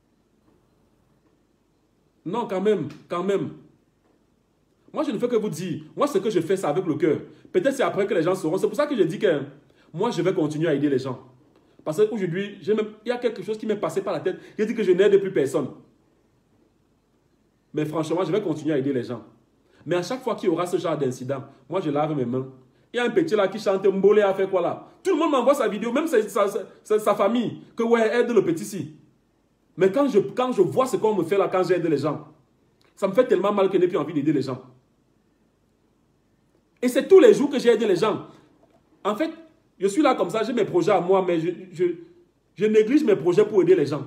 Non, quand même, quand même. Moi, je ne fais que vous dire. Moi, ce que je fais, c'est avec le cœur. Peut-être c'est après que les gens sauront. C'est pour ça que je dis que moi, je vais continuer à aider les gens. Parce qu'aujourd'hui, il y a quelque chose qui m'est passé par la tête. J'ai dit que je n'aide plus personne. Mais franchement, je vais continuer à aider les gens. Mais à chaque fois qu'il y aura ce genre d'incident, moi, je lave mes mains. Il y a un petit là qui chante Mbolé a fait quoi là? Tout le monde m'envoie sa vidéo, même sa famille, que ouais, aide le petit ci. Mais quand je vois ce qu'on me fait là, quand j'aide les gens, ça me fait tellement mal que je n'ai plus envie d'aider les gens. Et c'est tous les jours que j'ai aidé les gens. En fait, je suis là comme ça, j'ai mes projets à moi, mais je néglige mes projets pour aider les gens.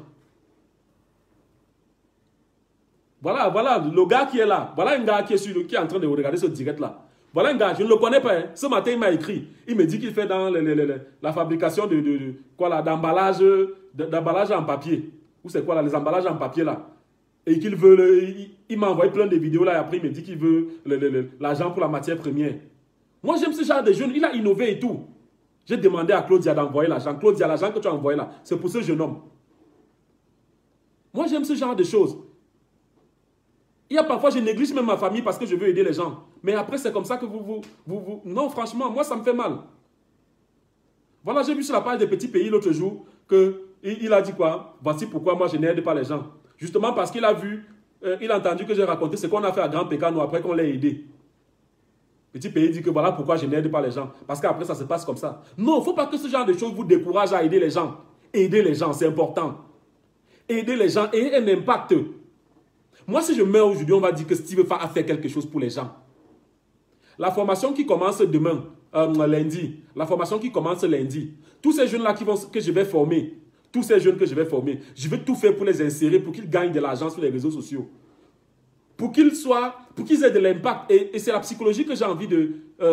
Voilà, voilà, le gars qui est là. Voilà un gars qui est en train de regarder ce direct là. Voilà un gars, je ne le connais pas. Hein. Ce matin, il m'a écrit. Il me dit qu'il fait dans la fabrication d'emballage en papier. Ou c'est quoi là, les emballages en papier là. Et qu'il veut, il m'a envoyé plein de vidéos là. Et après, il me dit qu'il veut l'argent pour la matière première. Moi, j'aime ce genre de jeune. Il a innové et tout. J'ai demandé à Claudia d'envoyer l'argent. Claudia, l'argent que tu as envoyé là, c'est pour ce jeune homme. Moi, j'aime ce genre de choses. Il y a parfois, je néglige même ma famille parce que je veux aider les gens. Mais après, c'est comme ça que vous... Non, franchement, moi, ça me fait mal. Voilà, j'ai vu sur la page des petits pays l'autre jour qu'il a dit quoi? Voici pourquoi moi, je n'aide pas les gens. Justement parce qu'il a vu, il a entendu que j'ai raconté ce qu'on a fait à Grand Pécano après qu'on l'ait aidé. Petit pays dit que voilà pourquoi je n'aide pas les gens. Parce qu'après, ça se passe comme ça. Non, il ne faut pas que ce genre de choses vous décourage à aider les gens. Aider les gens, c'est important. Aider les gens et un impact. Moi, si je meurs aujourd'hui, on va dire que Steve a fait quelque chose pour les gens. La formation qui commence demain, lundi, la formation qui commence lundi, tous ces jeunes-là que je vais former, tous ces jeunes que je vais former, je vais tout faire pour les insérer, pour qu'ils gagnent de l'argent sur les réseaux sociaux. Pour qu'ils aient de l'impact. Et c'est la psychologie que j'ai envie de,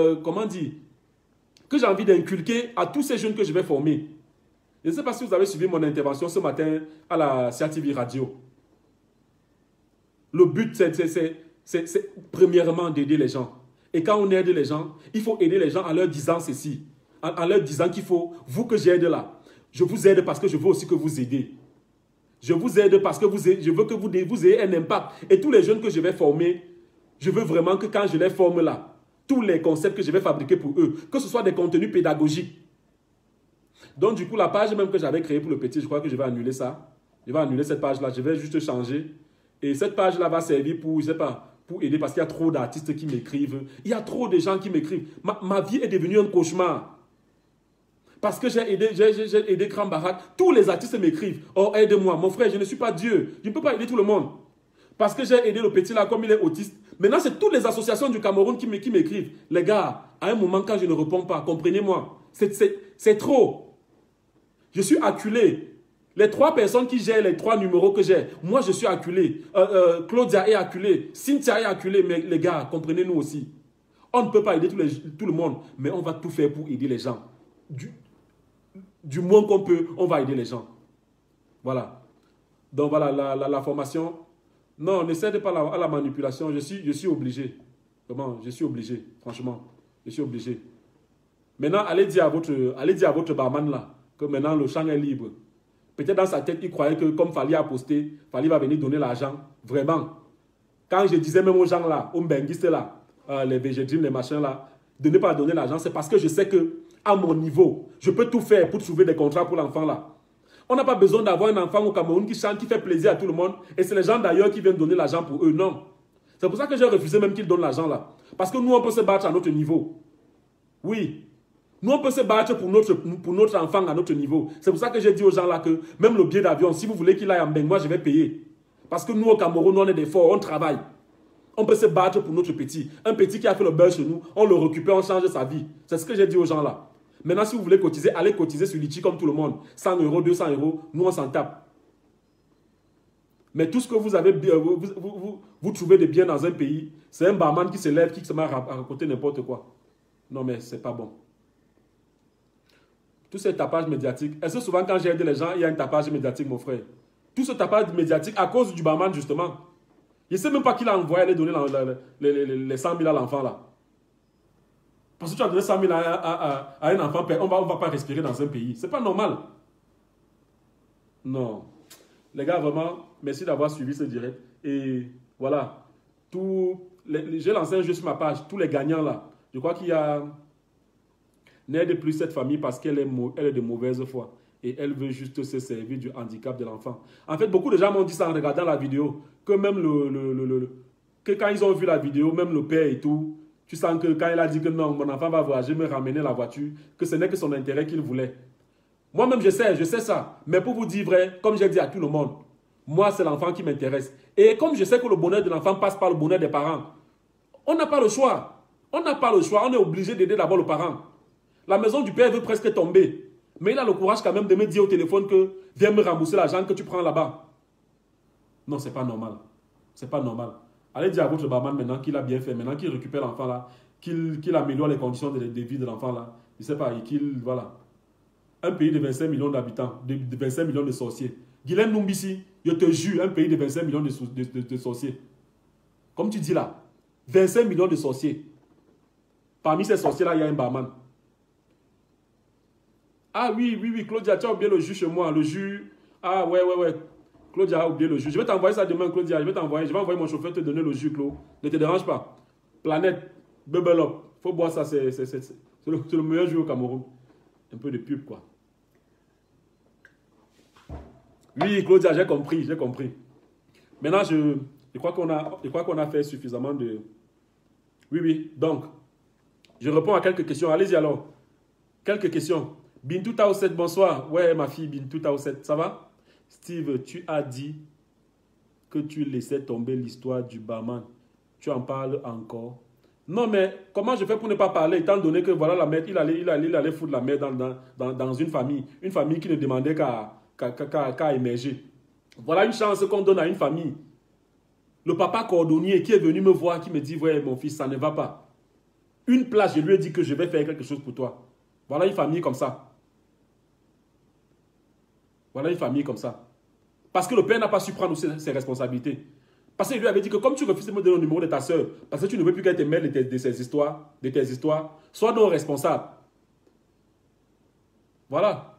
que j'ai envie d'inculquer à tous ces jeunes que je vais former. Je ne sais pas si vous avez suivi mon intervention ce matin à la CRTV Radio. Le but, c'est premièrement d'aider les gens. Et quand on aide les gens, il faut aider les gens en leur disant ceci. En leur disant qu'il faut, vous que j'aide là, je vous aide parce que je veux aussi que vous aidez. Je vous aide parce que je veux que vous ayez un impact. Et tous les jeunes que je vais former, je veux vraiment que quand je les forme là, tous les concepts que je vais fabriquer pour eux, que ce soit des contenus pédagogiques. Donc du coup, la page même que j'avais créée pour le petit, je crois que je vais annuler ça. Je vais annuler cette page-là, je vais juste changer. Et cette page-là va servir pour, je sais pas, pour aider parce qu'il y a trop d'artistes qui m'écrivent. Il y a trop de gens qui m'écrivent. Ma vie est devenue un cauchemar. Parce que j'ai aidé Grand Barak. Tous les artistes m'écrivent. Oh, aide-moi. Mon frère, je ne suis pas Dieu. Je ne peux pas aider tout le monde. Parce que j'ai aidé le petit là, comme il est autiste. Maintenant, c'est toutes les associations du Cameroun qui m'écrivent. Les gars, à un moment, quand je ne réponds pas, comprenez-moi. C'est trop. Je suis acculé. Les 3 personnes qui gèrent les 3 numéros que j'ai, moi je suis acculé. Claudia est acculée. Cynthia est acculée. Mais les gars, comprenez-nous aussi. On ne peut pas aider tout le monde, mais on va tout faire pour aider les gens. Du moins qu'on peut, on va aider les gens. Voilà. Donc voilà, la formation. Non, ne cède pas à la manipulation. Je suis obligé. Comment? Je suis obligé, franchement. Je suis obligé. Maintenant, allez dire à votre barman là, que maintenant le champ est libre. Peut-être dans sa tête, il croyait que comme Fali a posté, Fali va venir donner l'argent. Vraiment. Quand je disais même aux gens là, aux benguistes là, les VG Dream, les machins là, de ne pas donner l'argent, c'est parce que je sais que à mon niveau, je peux tout faire pour trouver des contrats pour l'enfant là. On n'a pas besoin d'avoir un enfant au Cameroun qui chante, qui fait plaisir à tout le monde. Et c'est les gens d'ailleurs qui viennent donner l'argent pour eux. Non. C'est pour ça que j'ai refusé même qu'ils donnent l'argent là. Parce que nous, on peut se battre à notre niveau. Oui. Nous, on peut se battre pour notre enfant à notre niveau. C'est pour ça que j'ai dit aux gens là que même le billet d'avion, si vous voulez qu'il aille en Beng, moi je vais payer. Parce que nous au Cameroun, on est des forts, on travaille. On peut se battre pour notre petit. Un petit qui a fait le beurre chez nous, on le récupère, on change sa vie. C'est ce que j'ai dit aux gens là. Maintenant, si vous voulez cotiser, allez cotiser sur Litchi comme tout le monde. 100 €, 200 €, nous on s'en tape. Mais tout ce que vous avez, vous trouvez de bien dans un pays, c'est un barman qui se lève, qui se met à raconter n'importe quoi. Non, mais c'est pas bon. Tous ces tapages médiatiques. Est-ce que souvent quand j'aide les gens, il y a un tapage médiatique, mon frère? Tout ce tapage médiatique à cause du barman, justement. Je ne sais même pas qui l'a envoyé aller donner les 100 000 à l'enfant, là. Parce que tu as donné 100 000 à un enfant, on ne va pas respirer dans un pays. C'est pas normal. Non. Les gars, vraiment, merci d'avoir suivi ce direct. Et voilà. J'ai lancé un jeu sur ma page. Tous les gagnants, là. Je crois qu'il y a... N'aide plus cette famille parce qu'elle est de mauvaise foi. Et elle veut juste se servir du handicap de l'enfant. En fait, beaucoup de gens m'ont dit ça en regardant la vidéo. Que même que quand ils ont vu la vidéo, même le père et tout, tu sens que quand il a dit que non, mon enfant va voyager, me ramener la voiture, que ce n'est que son intérêt qu'il voulait. Moi-même, je sais ça. Mais pour vous dire vrai, comme j'ai dit à tout le monde, moi, c'est l'enfant qui m'intéresse. Et comme je sais que le bonheur de l'enfant passe par le bonheur des parents, on n'a pas le choix. On n'a pas le choix. On est obligé d'aider d'abord le parent. La maison du père veut presque tomber. Mais il a le courage quand même de me dire au téléphone que viens me rembourser l'argent que tu prends là-bas. Non, c'est pas normal. C'est pas normal. Allez dire à votre barman maintenant qu'il a bien fait, maintenant qu'il récupère l'enfant là, qu'il améliore les conditions de vie de l'enfant là. Je sais pas, voilà. Un pays de 25 millions d'habitants, de 25 millions de sorciers. Guilhem Numbisi, je te jure, un pays de 25 millions de sorciers. Comme tu dis là, 25 millions de sorciers. Parmi ces sorciers là, il y a un barman. Ah oui, Claudia, tu as oublié le jus chez moi. Le jus. Ah ouais. Claudia a oublié le jus. Je vais t'envoyer ça demain, Claudia. Je vais envoyer mon chauffeur te donner le jus, Claude. Ne te dérange pas. Planète, Bubble Up. Faut boire ça, c'est le meilleur jus au Cameroun. Un peu de pub, quoi. Oui, Claudia, j'ai compris. Maintenant, je crois qu'on a fait suffisamment de... Oui. Donc, je réponds à quelques questions. Allez-y alors. Quelques questions. Bintou Taoset, bonsoir. Ouais, ma fille Bintou Taoset, ça va? Steve, tu as dit que tu laissais tomber l'histoire du barman. Tu en parles encore? Non, mais comment je fais pour ne pas parler, étant donné que voilà la merde, il allait foutre la merde dans une famille qui ne demandait qu'à émerger. Voilà une chance qu'on donne à une famille. Le papa cordonnier qui est venu me voir, qui me dit, ouais, mon fils, ça ne va pas. Une place, je lui ai dit que je vais faire quelque chose pour toi. Voilà une famille comme ça. Voilà une famille comme ça. Parce que le père n'a pas su prendre ses responsabilités. Parce qu'il lui avait dit que comme tu refuses de me donner le numéro de ta soeur, parce que tu ne veux plus qu'elle te mêle de tes histoires, sois donc responsable. Voilà.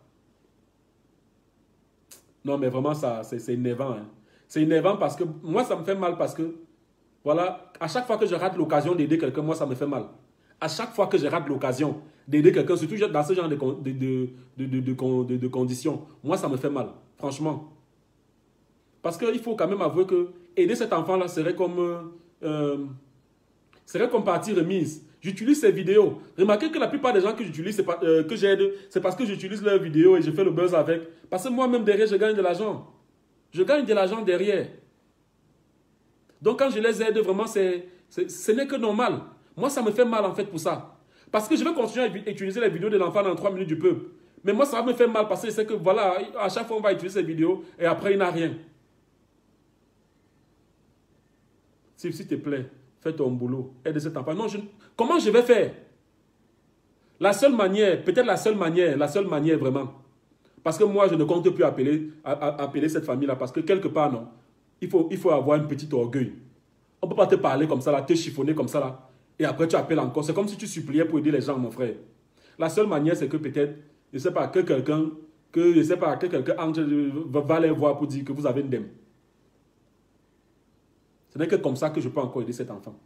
Non, mais vraiment, c'est énervant. Hein. C'est énervant parce que moi, ça me fait mal parce que, voilà, à chaque fois que je rate l'occasion d'aider quelqu'un, moi, ça me fait mal. À chaque fois que je rate l'occasion d'aider quelqu'un, surtout dans ce genre de conditions, moi, ça me fait mal, franchement. Parce qu'il faut quand même avouer que aider cet enfant-là serait comme partie remise. J'utilise ces vidéos. Remarquez que la plupart des gens que j'utilise, que j'aide, c'est parce que j'utilise leurs vidéos et je fais le buzz avec. Parce que moi-même, derrière, je gagne de l'argent. Je gagne de l'argent derrière. Donc, quand je les aide, vraiment, ce n'est que normal. Moi, ça me fait mal, en fait, pour ça. Parce que je vais continuer à utiliser les vidéos de l'enfant dans 3 minutes du peuple. Mais moi, ça va me faire mal parce que c'est que, voilà, à chaque fois, on va utiliser ces vidéos et après, il n'a rien. S'il te plaît, fais ton boulot. Aide cet enfant. Non, comment je vais faire? La seule manière, peut-être la seule manière vraiment. Parce que moi, je ne compte plus appeler cette famille-là parce que quelque part, non. Il faut avoir un petit orgueil. On ne peut pas te parler comme ça, là, te chiffonner comme ça, là. Et après, tu appelles encore. C'est comme si tu suppliais pour aider les gens, mon frère. La seule manière, c'est que peut-être, je ne sais pas, que quelqu'un va les voir pour dire que vous avez une dème. Ce n'est que comme ça que je peux encore aider cet enfant.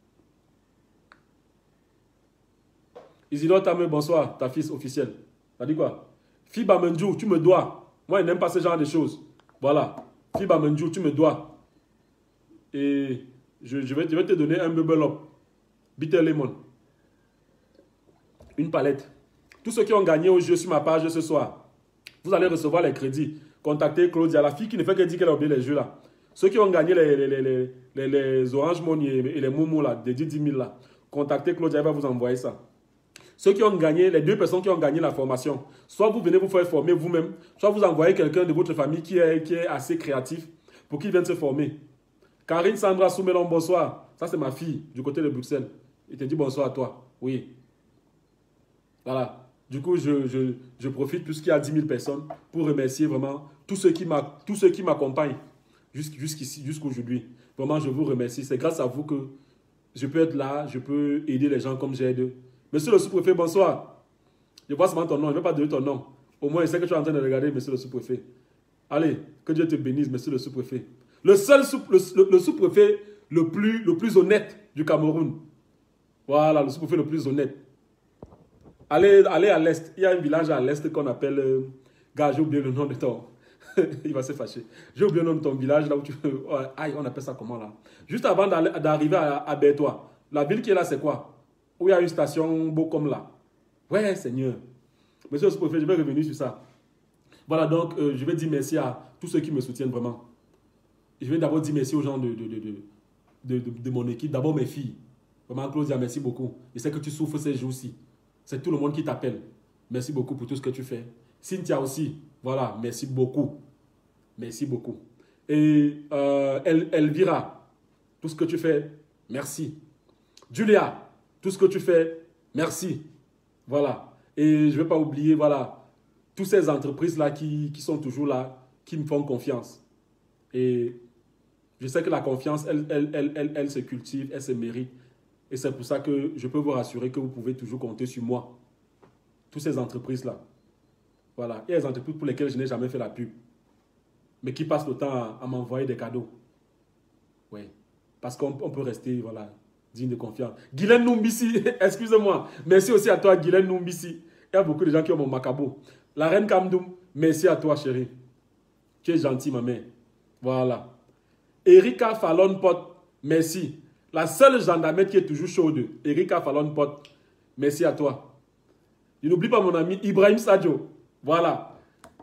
Isidore Tame, bonsoir, ta fille officielle. T'as dit quoi? Fiba Menjou, tu me dois. Moi, je n'aime pas ce genre de choses. Voilà. Fiba Menjou, tu me dois. Et je vais te donner un bubble up. Bitter lemon. Une palette. Tous ceux qui ont gagné au jeu sur ma page ce soir, vous allez recevoir les crédits. Contactez Claudia, la fille qui ne fait que dire qu'elle a oublié les jeux là. Ceux qui ont gagné les Orange Money et les Momo là, des 10 000 là, contactez Claudia, elle va vous envoyer ça. Ceux qui ont gagné, les 2 personnes qui ont gagné la formation, soit vous venez vous faire former vous-même, soit vous envoyez quelqu'un de votre famille qui est assez créatif pour qu'ils viennent se former. Karine Sandra Soumelon, bonsoir. Ça, c'est ma fille du côté de Bruxelles. Il te dit bonsoir à toi. Oui. Voilà. Du coup, je profite puisqu'il y a 10 000 personnes pour remercier vraiment tous ceux qui m'accompagnent jusqu'ici, jusqu'aujourd'hui. Vraiment, je vous remercie. C'est grâce à vous que je peux être là, je peux aider les gens comme j'aide. Monsieur le sous-préfet, bonsoir. Je vois seulement ton nom, je ne vais pas donner ton nom. Au moins, je sais que tu es en train de regarder, monsieur le sous-préfet. Allez, que Dieu te bénisse, monsieur le sous-préfet. Le sous-préfet le plus honnête du Cameroun. Voilà, le sous-préfet le plus honnête. Allez à l'est. Il y a un village à l'est qu'on appelle... Gars, j'ai oublié le nom de ton... Il va se fâcher. J'ai oublié le nom de ton village, là où tu... Aïe, on appelle ça comment, là? Juste avant d'arriver à Bertois. La ville qui est là, c'est quoi? Où il y a une station beau comme là. Ouais, Seigneur. Monsieur le sous-préfet, je vais revenir sur ça. Voilà, donc, je vais dire merci à tous ceux qui me soutiennent vraiment. Je vais d'abord dire merci aux gens de mon équipe. D'abord, mes filles. Vraiment, Claudia, merci beaucoup. Je sais que tu souffres ces jours-ci. C'est tout le monde qui t'appelle. Merci beaucoup pour tout ce que tu fais. Cynthia aussi. Voilà, merci beaucoup. Merci beaucoup. Et Elvira, tout ce que tu fais, merci. Julia, tout ce que tu fais, merci. Voilà. Et je ne vais pas oublier, voilà, toutes ces entreprises-là qui sont toujours là, qui me font confiance. Et je sais que la confiance, elle se cultive, elle se mérite. Et c'est pour ça que je peux vous rassurer que vous pouvez toujours compter sur moi. Toutes ces entreprises-là. Voilà. Il y a des entreprises pour lesquelles je n'ai jamais fait la pub. Mais qui passent le temps à m'envoyer des cadeaux. Oui. Parce qu'on peut rester, voilà, digne de confiance. Guylaine Numbisi, excusez-moi. Merci aussi à toi, Guylaine Numbisi. Il y a beaucoup de gens qui ont mon macabo. La reine Kamdoum, merci à toi, chérie. Tu es gentil, ma mère. Voilà. Erika Fallon Pot, merci. La seule gendarmerie qui est toujours chaude, Erika Fallon Pot, merci à toi. Je n'oublie pas mon ami Ibrahim Sadio. Voilà.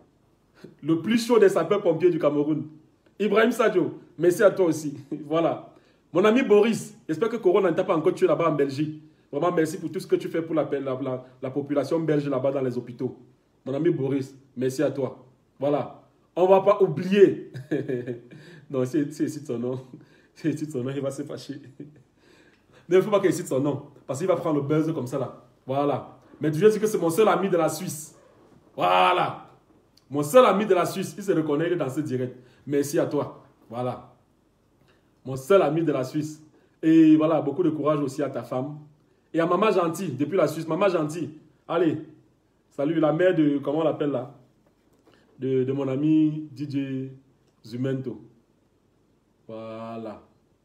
Le plus chaud des sapeurs-pompiers du Cameroun. Ibrahim Sadio, merci à toi aussi. Voilà. Mon ami Boris, j'espère que Corona ne t'a pas encore tué là-bas en Belgique. Vraiment, merci pour tout ce que tu fais pour la population belge là-bas dans les hôpitaux. Mon ami Boris, merci à toi. Voilà. On ne va pas oublier. Non, si il cite son nom, il va se fâcher. Il ne faut pas qu'il cite son nom. Parce qu'il va prendre le buzz comme ça là. Voilà. Mais je dis que c'est mon seul ami de la Suisse. Voilà. Mon seul ami de la Suisse. Il se reconnaît dans ce direct. Merci à toi. Voilà. Mon seul ami de la Suisse. Et voilà, beaucoup de courage aussi à ta femme. Et à Maman Gentille, depuis la Suisse. Maman Gentille. Allez. Salut, la mère de, comment on l'appelle là? De mon ami DJ Zumento. Voilà.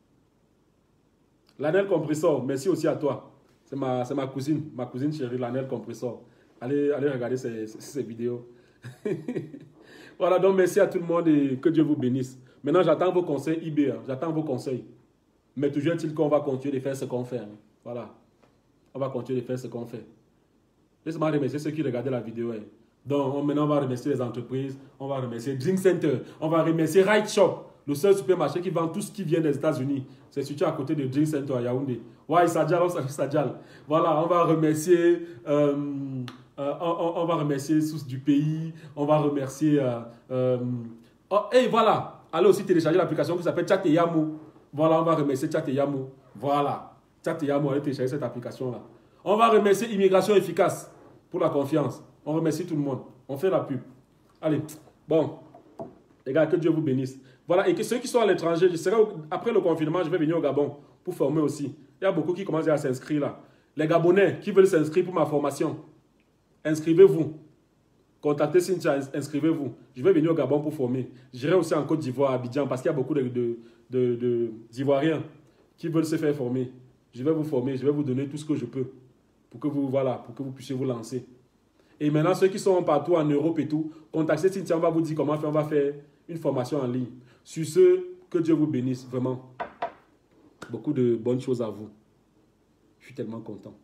Lanel Compressor, merci aussi à toi. C'est ma cousine chérie, Lanel Compressor. Allez regarder ces vidéos. Voilà, donc merci à tout le monde et que Dieu vous bénisse. Maintenant, j'attends vos conseils IBA, j'attends vos conseils. Mais toujours est-il qu'on va continuer de faire ce qu'on fait. Hein. Voilà. On va continuer de faire ce qu'on fait. Laisse-moi remercier ceux qui regardaient la vidéo. Hein. Donc, maintenant, on va remercier les entreprises, on va remercier Drink Center, on va remercier Right Shop, le seul supermarché qui vend tout ce qui vient des États-Unis. C'est situé à côté de Drink Center à Yaoundé. Ouais, Sadjal, on salue Sadjal. Voilà, on va remercier Source du Pays, on va remercier... et voilà, allez aussi télécharger l'application qui s'appelle Chat et Yamou. Voilà, on va remercier Chat et Yamou. Voilà, Chat et Yamou, allez télécharger cette application-là. On va remercier Immigration Efficace pour la confiance. On remercie tout le monde. On fait la pub. Allez, bon. Les gars, que Dieu vous bénisse. Voilà, et que ceux qui sont à l'étranger, après le confinement, je vais venir au Gabon pour former aussi. Il y a beaucoup qui commencent à s'inscrire là. Les Gabonais qui veulent s'inscrire pour ma formation, inscrivez-vous. Contactez Cynthia, inscrivez-vous. Je vais venir au Gabon pour former. J'irai aussi en Côte d'Ivoire, à Abidjan, parce qu'il y a beaucoup d'Ivoiriens qui veulent se faire former. Je vais vous former, je vais vous donner tout ce que je peux pour que vous, voilà, pour que vous puissiez vous lancer. Et maintenant, ceux qui sont partout en Europe et tout, contactez Cynthia, on va vous dire comment faire. On va faire une formation en ligne. Sur ce, que Dieu vous bénisse, vraiment. Beaucoup de bonnes choses à vous. Je suis tellement content.